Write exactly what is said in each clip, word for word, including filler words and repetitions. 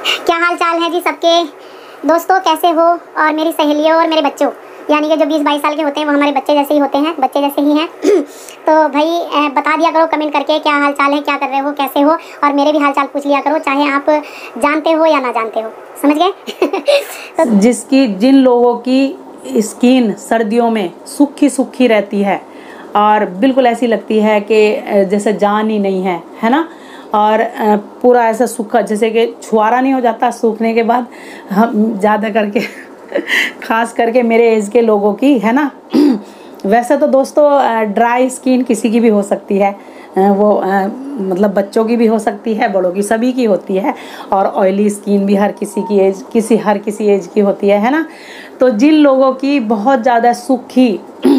क्या हाल चाल है जी सबके दोस्तों, कैसे हो? और मेरी सहेलियों और मेरे बच्चों, यानी कि जो बीस बाईस साल के होते हैं वो हमारे बच्चे जैसे ही होते हैं, बच्चे जैसे ही हैं। तो भाई बता दिया करो कमेंट करके क्या हाल चाल है, क्या कर रहे हो, कैसे हो, और मेरे भी हाल चाल पूछ लिया करो, चाहे आप जानते हो या ना जानते हो। समझ गए? तो जिसकी जिन लोगों की स्किन सर्दियों में सूखी सूखी रहती है और बिल्कुल ऐसी लगती है कि जैसे जान ही नहीं है, है ना, और पूरा ऐसा सूखा जैसे कि छुआरा नहीं हो जाता सूखने के बाद, हम ज़्यादा करके खास करके मेरे एज के लोगों की, है ना। वैसे तो दोस्तों ड्राई स्किन किसी की भी हो सकती है, वो आ, मतलब बच्चों की भी हो सकती है, बड़ों की, सभी की होती है, और ऑयली स्किन भी हर किसी की एज किसी हर किसी एज की होती है है ना। तो जिन लोगों की बहुत ज़्यादा सूखी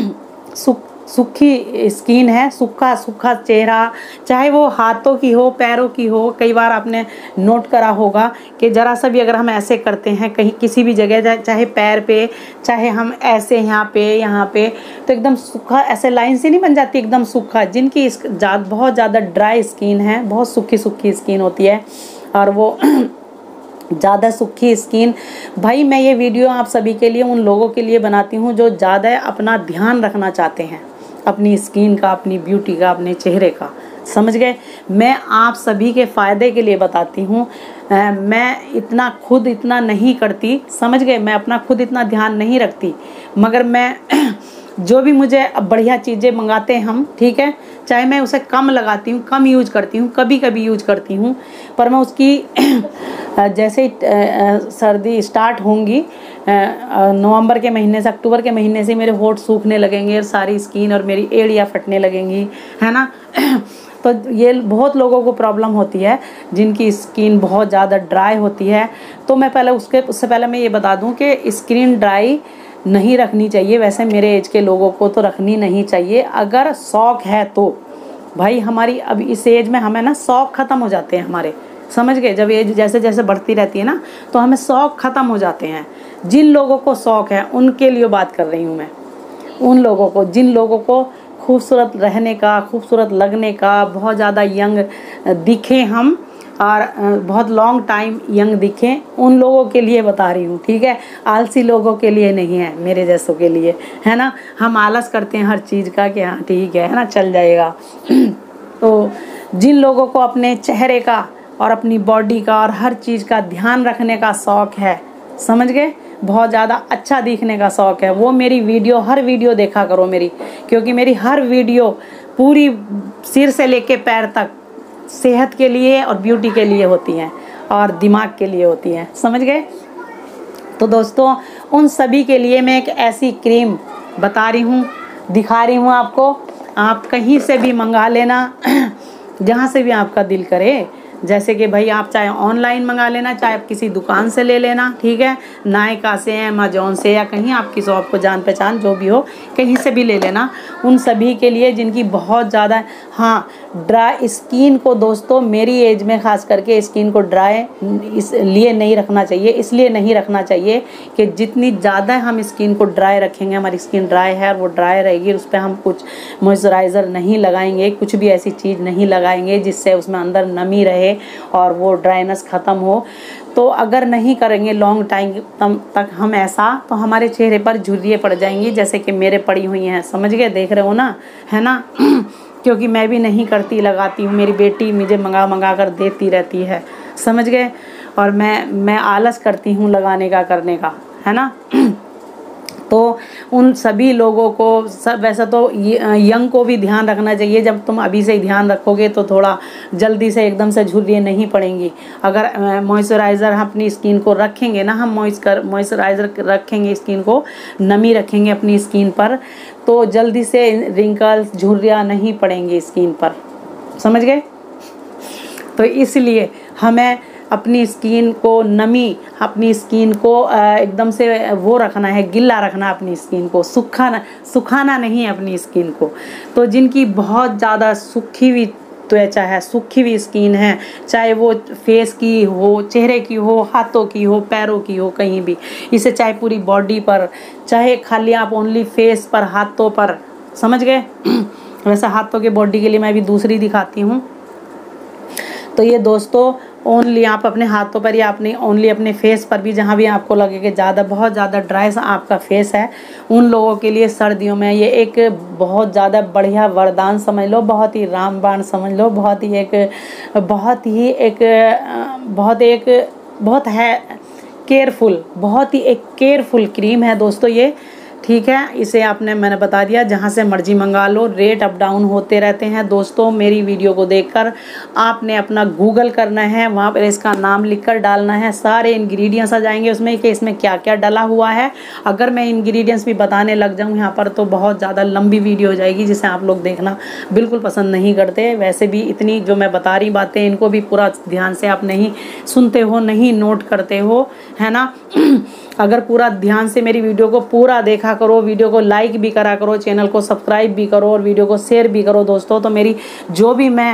सूख सूखी स्किन है, सूखा सूखा चेहरा, चाहे वो हाथों की हो पैरों की हो, कई बार आपने नोट करा होगा कि ज़रा सा भी अगर हम ऐसे करते हैं कहीं किसी भी जगह, चाहे पैर पे, चाहे हम ऐसे यहाँ पे यहाँ पे, तो एकदम सूखा ऐसे लाइन से नहीं बन जाती, एकदम सूखा। जिनकी बहुत ज़्यादा ड्राई स्किन है, बहुत सूखी सूखी स्किन होती है, और वो ज़्यादा सूखी स्किन, भाई मैं ये वीडियो आप सभी के लिए, उन लोगों के लिए बनाती हूँ जो ज़्यादा अपना ध्यान रखना चाहते हैं, अपनी स्किन का, अपनी ब्यूटी का, अपने चेहरे का। समझ गए? मैं आप सभी के फ़ायदे के लिए बताती हूँ। मैं इतना खुद इतना नहीं करती, समझ गए, मैं अपना खुद इतना ध्यान नहीं रखती, मगर मैं जो भी मुझे बढ़िया चीज़ें मंगाते हैं हम, ठीक है, चाहे मैं उसे कम लगाती हूँ, कम यूज करती हूँ, कभी कभी यूज करती हूँ, पर मैं उसकी जैसे सर्दी स्टार्ट होंगी नवंबर के महीने से, अक्टूबर के महीने से मेरे होठ सूखने लगेंगे और सारी स्किन और मेरी एड़ियाँ फटने लगेंगी, है ना। तो ये बहुत लोगों को प्रॉब्लम होती है जिनकी स्किन बहुत ज़्यादा ड्राई होती है। तो मैं पहले उसके उससे पहले मैं ये बता दूं कि स्किन ड्राई नहीं रखनी चाहिए। वैसे मेरे एज के लोगों को तो रखनी नहीं चाहिए। अगर शौक है तो भाई, हमारी अब इस एज में हमें ना शौक ख़त्म हो जाते हैं हमारे, समझ गए। जब एज जैसे जैसे बढ़ती रहती है ना, तो हमें शौक ख़त्म हो जाते हैं। जिन लोगों को शौक है उनके लिए बात कर रही हूँ मैं, उन लोगों को जिन लोगों को खूबसूरत रहने का, खूबसूरत लगने का, बहुत ज़्यादा यंग दिखें हम, और बहुत लॉन्ग टाइम यंग दिखें, उन लोगों के लिए बता रही हूँ, ठीक है। आलसी लोगों के लिए नहीं है, मेरे जैसों के लिए, है ना। हम आलस करते हैं हर चीज़ का कि हाँ ठीक है, है ना, चल जाएगा। तो जिन लोगों को अपने चेहरे का और अपनी बॉडी का और हर चीज़ का ध्यान रखने का शौक़ है, समझ गए, बहुत ज़्यादा अच्छा दिखने का शौक़ है, वो मेरी वीडियो, हर वीडियो देखा करो मेरी, क्योंकि मेरी हर वीडियो पूरी सिर से लेके पैर तक सेहत के लिए और ब्यूटी के लिए होती हैं और दिमाग के लिए होती हैं, समझ गए। तो दोस्तों उन सभी के लिए मैं एक ऐसी क्रीम बता रही हूँ, दिखा रही हूँ आपको। आप कहीं से भी मंगा लेना, जहाँ से भी आपका दिल करे। जैसे कि भाई आप चाहे ऑनलाइन मंगा लेना, चाहे आप किसी दुकान से ले लेना, ठीक है, नायका से, अमेजोन से, या कहीं आपकी शॉप को जान पहचान जो भी हो, कहीं से भी ले लेना। उन सभी के लिए जिनकी बहुत ज़्यादा, हाँ, ड्राई स्किन को दोस्तों, मेरी एज में ख़ास करके स्किन को ड्राई इसलिए नहीं रखना चाहिए, इसलिए नहीं रखना चाहिए कि जितनी ज़्यादा हम स्किन को ड्राई रखेंगे, हमारी स्किन ड्राई है और वो ड्राई रहेगी, उस पर हम कुछ मॉइस्चराइज़र नहीं लगाएंगे, कुछ भी ऐसी चीज़ नहीं लगाएंगे जिससे उसमें अंदर नमी रहे और वो ड्राइनेस ख़त्म हो। तो अगर नहीं करेंगे लॉन्ग टाइम तक हम ऐसा, तो हमारे चेहरे पर झुर्रियाँ पड़ जाएंगी, जैसे कि मेरे पड़ी हुई हैं, समझ गए, देख रहे हो ना, है ना। क्योंकि मैं भी नहीं करती, लगाती हूँ, मेरी बेटी मुझे मंगा मंगा कर देती रहती है, समझ गए, और मैं मैं आलस करती हूँ लगाने का, करने का, है ना। तो उन सभी लोगों को सब, वैसा तो यंग को भी ध्यान रखना चाहिए। जब तुम अभी से ही ध्यान रखोगे तो थोड़ा जल्दी से एकदम से झुर्रियाँ नहीं पड़ेंगी। अगर मॉइस्चराइज़र अपनी स्किन को रखेंगे ना, हम मॉइस्चर मॉइस्चराइज़र रखेंगे, स्किन को नमी रखेंगे अपनी स्किन पर, तो जल्दी से रिंकल्स, झुर्रियाँ नहीं पड़ेंगी स्किन पर, समझ गए। तो इसलिए हमें अपनी स्किन को नमी, अपनी स्किन को एकदम से वो रखना है, गिल्ला रखना अपनी स्किन को, सुखाना सुखाना नहीं है अपनी स्किन को। तो जिनकी बहुत ज़्यादा सूखी हुई त्वचा है, सूखी हुई स्किन है, चाहे वो फेस की हो, चेहरे की हो, हाथों की हो, पैरों की हो, कहीं भी, इसे चाहे पूरी बॉडी पर, चाहे खाली आप ओनली फेस पर, हाथों पर, समझ गए। वैसे हाथों के बॉडी के लिए मैं भी दूसरी दिखाती हूँ। तो ये दोस्तों ओनली आप अपने हाथों पर या अपनी ओनली अपने फेस पर भी, जहाँ भी आपको लगे कि ज़्यादा बहुत ज़्यादा ड्राई सा आपका फेस है, उन लोगों के लिए सर्दियों में ये एक बहुत ज़्यादा बढ़िया वरदान समझ लो, बहुत ही रामबाण समझ लो, बहुत ही एक बहुत ही एक बहुत एक बहुत है केयरफुल, बहुत ही एक केयरफुल क्रीम है दोस्तों ये, ठीक है। इसे आपने मैंने बता दिया, जहाँ से मर्जी मंगा लो, रेट अप डाउन होते रहते हैं दोस्तों। मेरी वीडियो को देखकर आपने अपना गूगल करना है, वहाँ पर इसका नाम लिखकर डालना है, सारे इंग्रेडिएंट्स आ जाएंगे उसमें कि इसमें क्या क्या डला हुआ है। अगर मैं इंग्रेडिएंट्स भी बताने लग जाऊँ यहाँ पर तो बहुत ज़्यादा लंबी वीडियो हो जाएगी, जिसे आप लोग देखना बिल्कुल पसंद नहीं करते। वैसे भी इतनी जो मैं बता रही बातें, इनको भी पूरा ध्यान से आप नहीं सुनते हो, नहीं नोट करते हो, है ना। अगर पूरा ध्यान से मेरी वीडियो को पूरा देखा करो, वीडियो को लाइक भी करा करो, चैनल को सब्सक्राइब भी करो और वीडियो को शेयर भी करो दोस्तों, तो मेरी जो भी मैं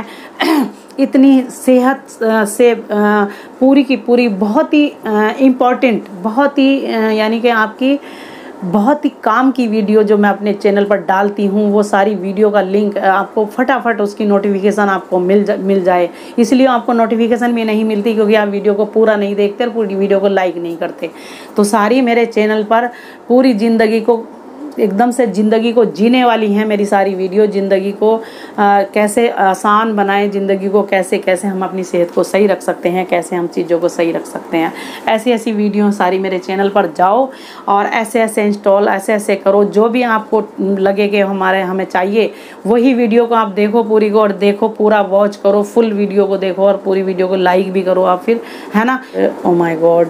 इतनी सेहत से पूरी की पूरी बहुत ही इम्पॉर्टेंट, बहुत ही यानी कि आपकी बहुत ही काम की वीडियो जो मैं अपने चैनल पर डालती हूँ, वो सारी वीडियो का लिंक आपको फटाफट उसकी नोटिफिकेशन आपको मिल जा, मिल जाए। इसलिए आपको नोटिफिकेशन भी नहीं मिलती क्योंकि आप वीडियो को पूरा नहीं देखते और पूरी वीडियो को लाइक नहीं करते। तो सारी मेरे चैनल पर पूरी ज़िंदगी को एकदम से ज़िंदगी को जीने वाली हैं मेरी सारी वीडियो। ज़िंदगी को आ, कैसे आसान बनाएं, ज़िंदगी को कैसे कैसे हम अपनी सेहत को सही रख सकते हैं, कैसे हम चीज़ों को सही रख सकते हैं, ऐसी ऐसी वीडियो सारी मेरे चैनल पर जाओ और ऐसे ऐसे इंस्टॉल ऐसे ऐसे करो, जो भी आपको लगे कि हमारे हमें चाहिए वही वीडियो को आप देखो पूरी को, और देखो पूरा वॉच करो, फुल वीडियो को देखो और पूरी वीडियो को लाइक भी करो आप फिर, है ना। ओ माय गॉड,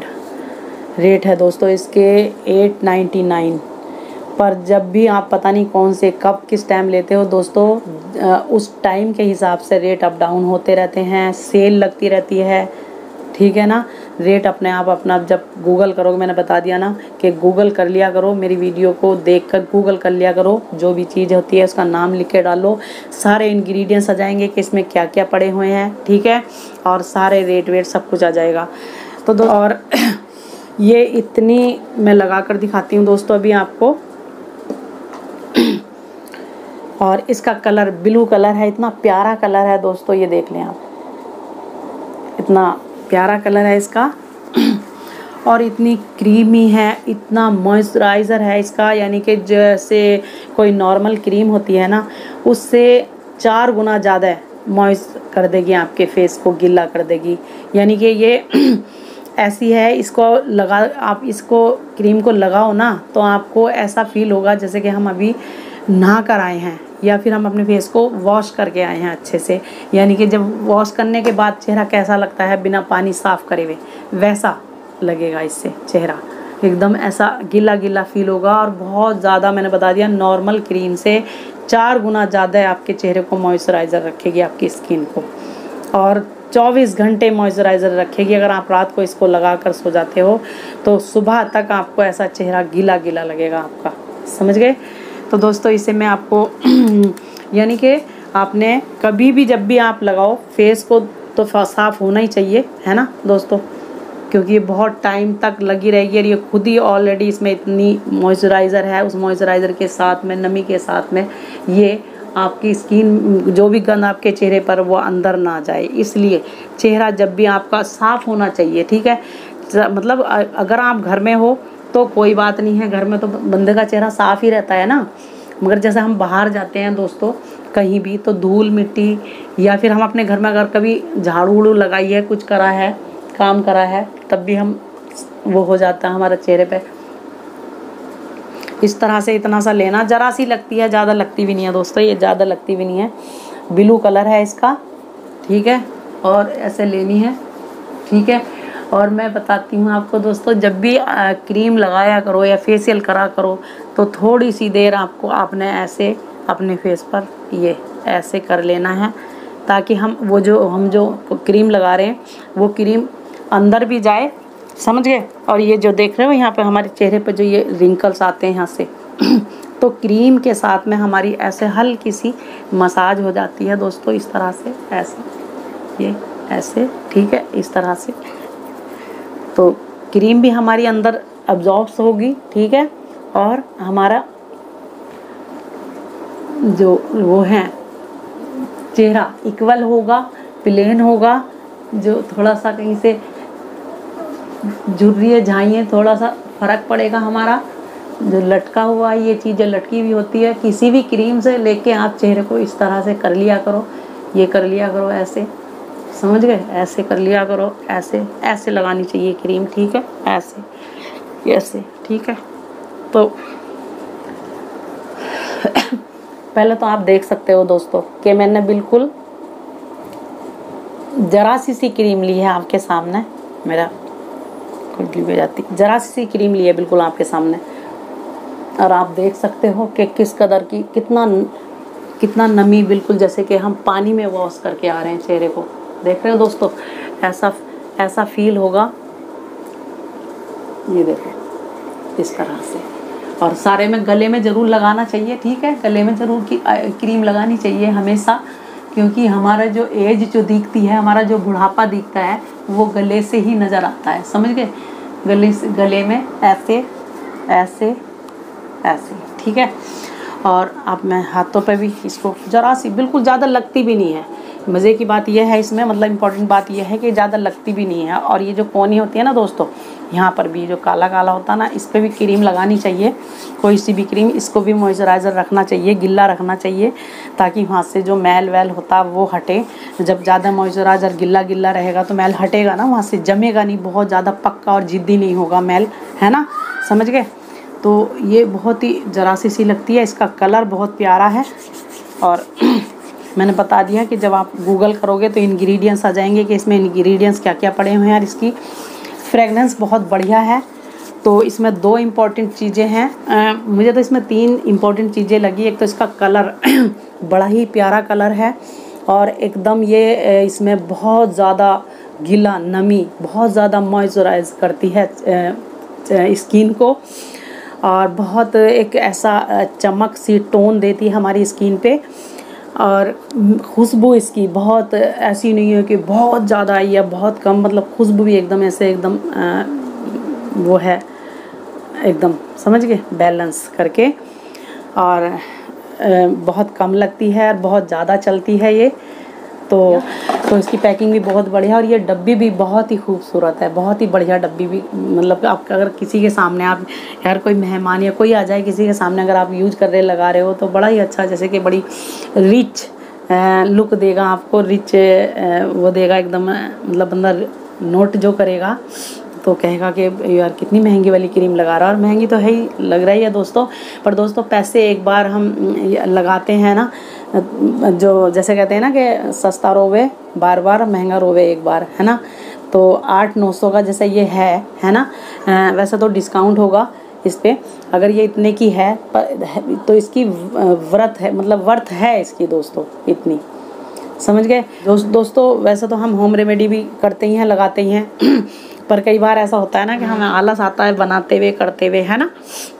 रेट है दोस्तों इसके एट नाइन्टी नाइन, पर जब भी आप पता नहीं कौन से कब किस टाइम लेते हो दोस्तों, उस टाइम के हिसाब से रेट अप डाउन होते रहते हैं, सेल लगती रहती है, ठीक है ना। रेट अपने आप अपना जब गूगल करोगे, मैंने बता दिया ना कि गूगल कर लिया करो, मेरी वीडियो को देखकर गूगल कर लिया करो, जो भी चीज़ होती है उसका नाम लिख के डालो, सारे इंग्रेडिएंट्स आ जाएंगे कि इसमें क्या क्या पड़े हुए हैं, ठीक है, और सारे रेट वेट सब कुछ आ जाएगा। तो दो और ये इतनी मैं लगा कर दिखाती हूँ दोस्तों अभी आपको, और इसका कलर ब्लू कलर है, इतना प्यारा कलर है दोस्तों, ये देख लें आप, इतना प्यारा कलर है इसका और इतनी क्रीमी है, इतना मॉइस्चराइज़र है इसका, यानी कि जैसे कोई नॉर्मल क्रीम होती है ना, उससे चार गुना ज़्यादा मॉइस्ट कर देगी, आपके फेस को गीला कर देगी। यानी कि ये ऐसी है, इसको लगा आप इसको क्रीम को लगाओ ना तो आपको ऐसा फील होगा जैसे कि हम अभी नहा कर आए हैं या फिर हम अपने फेस को वॉश करके आए हैं अच्छे से। यानी कि जब वॉश करने के बाद चेहरा कैसा लगता है बिना पानी साफ़ करे हुए, वैसा लगेगा इससे चेहरा, एकदम ऐसा गीला गीला फील होगा। और बहुत ज़्यादा मैंने बता दिया, नॉर्मल क्रीम से चार गुना ज़्यादा आपके चेहरे को मॉइस्चराइज़र रखेगी आपकी स्किन को, और चौबीस घंटे मॉइस्चराइज़र रखेगी। अगर आप रात को इसको लगा कर सो जाते हो तो सुबह तक आपको ऐसा चेहरा गीला गीला लगेगा आपका, समझ गए। तो दोस्तों इसे मैं आपको यानी कि आपने कभी भी जब भी आप लगाओ फेस को तो साफ़ होना ही चाहिए, है ना दोस्तों, क्योंकि ये बहुत टाइम तक लगी रहेगी और ये खुद ही ऑलरेडी इसमें इतनी मॉइस्चराइज़र है, उस मॉइस्चराइज़र के साथ में नमी के साथ में ये आपकी स्किन जो भी गंद आपके चेहरे पर वो अंदर ना जाए, इसलिए चेहरा जब भी आपका साफ़ होना चाहिए, ठीक है। मतलब अगर आप घर में हो तो कोई बात नहीं है, घर में तो बंदे का चेहरा साफ़ ही रहता है ना, मगर जैसे हम बाहर जाते हैं दोस्तों कहीं भी, तो धूल मिट्टी या फिर हम अपने घर में अगर कभी झाड़ू उड़ू लगाई है, कुछ करा है, काम करा है, तब भी हम वो हो जाता है हमारे चेहरे पे। इस तरह से इतना सा लेना, ज़रा सी लगती है, ज़्यादा लगती भी नहीं है दोस्तों, ये ज़्यादा लगती भी नहीं है। ब्लू कलर है इसका, ठीक है, और ऐसे लेनी है, ठीक है। और मैं बताती हूँ आपको दोस्तों, जब भी आ, क्रीम लगाया करो या फेशियल करा करो तो थोड़ी सी देर आपको आपने ऐसे अपने फेस पर ये ऐसे कर लेना है, ताकि हम वो जो हम जो क्रीम लगा रहे हैं वो क्रीम अंदर भी जाए, समझ गए। और ये जो देख रहे हो यहाँ पे हमारे चेहरे पे जो ये रिंकल्स आते हैं यहाँ से तो क्रीम के साथ में हमारी ऐसे हल्की सी मसाज हो जाती है दोस्तों, इस तरह से, ऐसे ये ऐसे, ठीक है, इस तरह से। तो क्रीम भी हमारी अंदर अब्जॉर्ब्स होगी, ठीक है, और हमारा जो वो है चेहरा इक्वल होगा, प्लेन होगा, जो थोड़ा सा कहीं से झुर्रियाँ झाइयाँ थोड़ा सा फ़र्क पड़ेगा हमारा। जो लटका हुआ ये चीज़ें लटकी हुई होती है, किसी भी क्रीम से लेके आप चेहरे को इस तरह से कर लिया करो, ये कर लिया करो ऐसे, समझ गए, ऐसे कर लिया करो, ऐसे ऐसे लगानी चाहिए क्रीम, ठीक है, ऐसे ऐसे, ठीक है। तो पहले तो आप देख सकते हो दोस्तों कि मैंने बिल्कुल जरा सी सी क्रीम ली है आपके सामने, मेरा खुजली हो जाती, जरा सी सी क्रीम ली है बिल्कुल आपके सामने, और आप देख सकते हो कि किस कदर की कितना कितना नमी, बिल्कुल जैसे कि हम पानी में वॉश करके आ रहे हैं चेहरे को। देख रहे हो दोस्तों, ऐसा ऐसा फील होगा, ये देखो इस तरह से। और सारे में गले में ज़रूर लगाना चाहिए, ठीक है, गले में ज़रूर की क्रीम लगानी चाहिए हमेशा, क्योंकि हमारा जो एज जो दिखती है, हमारा जो बुढ़ापा दिखता है वो गले से ही नज़र आता है, समझ गए, गले से, गले में ऐसे ऐसे ऐसे, ठीक है। और अब मैं हाथों पे भी इसको जरा सी, बिल्कुल ज़्यादा लगती भी नहीं है। मज़े की बात यह है इसमें, मतलब इम्पोर्टेंट बात यह है कि ज़्यादा लगती भी नहीं है। और ये जो कोनी होती है ना दोस्तों, यहाँ पर भी जो काला काला होता है ना, इस पर भी क्रीम लगानी चाहिए, कोई सी भी क्रीम। इसको भी मॉइस्चराइज़र रखना चाहिए, गिल्ला रखना चाहिए, ताकि वहाँ से जो मैल वैल होता है वो हटे। जब ज़्यादा मॉइस्चराइज़र गिल्ला गिल्ला रहेगा तो मैल हटेगा ना, वहाँ से जमेगा नहीं, बहुत ज़्यादा पक्का और ज़िद्दी नहीं होगा मैल, है ना, समझ गए। तो ये बहुत ही जरा सी सी लगती है, इसका कलर बहुत प्यारा है। और मैंने बता दिया कि जब आप गूगल करोगे तो इंग्रेडिएंट्स आ जाएंगे कि इसमें इंग्रेडिएंट्स क्या क्या पड़े हुए हैं। और इसकी फ्रेगनेंस बहुत बढ़िया है। तो इसमें दो इम्पॉर्टेंट चीज़ें हैं, मुझे तो इसमें तीन इम्पॉर्टेंट चीज़ें लगी। एक तो इसका कलर बड़ा ही प्यारा कलर है, और एकदम ये इसमें बहुत ज़्यादा गीला, नमी बहुत ज़्यादा मॉइस्चराइज करती है स्किन को, और बहुत एक ऐसा चमक सी टोन देती है हमारी स्किन पे। और खुशबू इसकी बहुत ऐसी नहीं है कि बहुत ज़्यादा आई है, बहुत कम, मतलब खुशबू भी एकदम ऐसे एकदम आ, वो है, एकदम समझ गए, बैलेंस करके। और आ, बहुत कम लगती है और बहुत ज़्यादा चलती है ये। तो तो इसकी पैकिंग भी बहुत बढ़िया, और ये डब्बी भी बहुत ही खूबसूरत है, बहुत ही बढ़िया डब्बी भी। मतलब आप अगर किसी के सामने, आप यार कोई मेहमान या कोई आ जाए किसी के सामने, अगर आप यूज कर रहे लगा रहे हो तो बड़ा ही अच्छा, जैसे कि बड़ी रिच लुक देगा आपको, रिच वो देगा एकदम। मतलब बंदा नोट जो करेगा तो कहेगा कि यार कितनी महंगी वाली क्रीम लगा रहा है। और महंगी तो है ही, लग रही है दोस्तों, पर दोस्तों पैसे एक बार हम लगाते हैं ना, जो जैसे कहते हैं ना कि सस्ता रोवे बार बार, महंगा रोवे एक बार, है ना। तो आठ नौ सौ का जैसे ये है है ना, वैसे तो डिस्काउंट होगा इस पर। अगर ये इतने की है तो इसकी व्रत है, मतलब वर्थ है इसकी दोस्तों इतनी, समझ गए दोस्त दोस्तों। वैसे तो हम होम रेमेडी भी करते ही हैं, लगाते ही हैं, पर कई बार ऐसा होता है ना कि हमें आलस आता है बनाते हुए करते हुए, है ना।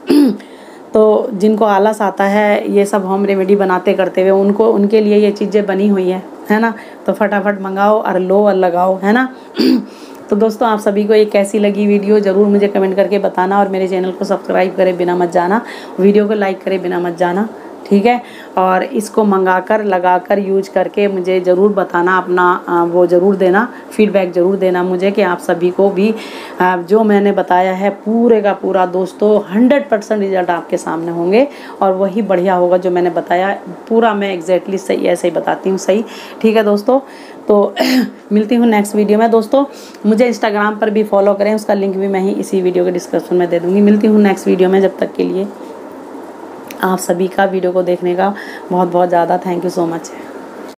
तो जिनको आलस आता है ये सब होम रेमेडी बनाते करते हुए, उनको उनके लिए ये चीज़ें बनी हुई हैं, है ना। तो फटाफट मंगाओ और लो और लगाओ, है ना। तो दोस्तों आप सभी को ये कैसी लगी वीडियो ज़रूर मुझे कमेंट करके बताना, और मेरे चैनल को सब्सक्राइब करें बिना मत जाना, वीडियो को लाइक करें बिना मत जाना, ठीक है। और इसको मंगाकर लगाकर यूज करके मुझे ज़रूर बताना, अपना वो ज़रूर देना, फीडबैक ज़रूर देना मुझे कि आप सभी को भी जो मैंने बताया है पूरे का पूरा दोस्तों हंड्रेड परसेंट रिजल्ट आपके सामने होंगे, और वही बढ़िया होगा जो मैंने बताया पूरा। मैं एग्जैक्टली सही ऐसे ही बताती हूँ, सही, ठीक है दोस्तों। तो मिलती हूँ नेक्स्ट वीडियो में दोस्तों। मुझे इंस्टाग्राम पर भी फॉलो करें, उसका लिंक भी मैं ही इसी वीडियो के डिस्क्रिप्शन में दे दूँगी। मिलती हूँ नेक्स्ट वीडियो में, जब तक के लिए आप सभी का वीडियो को देखने का बहुत बहुत ज़्यादा थैंक यू सो मच है।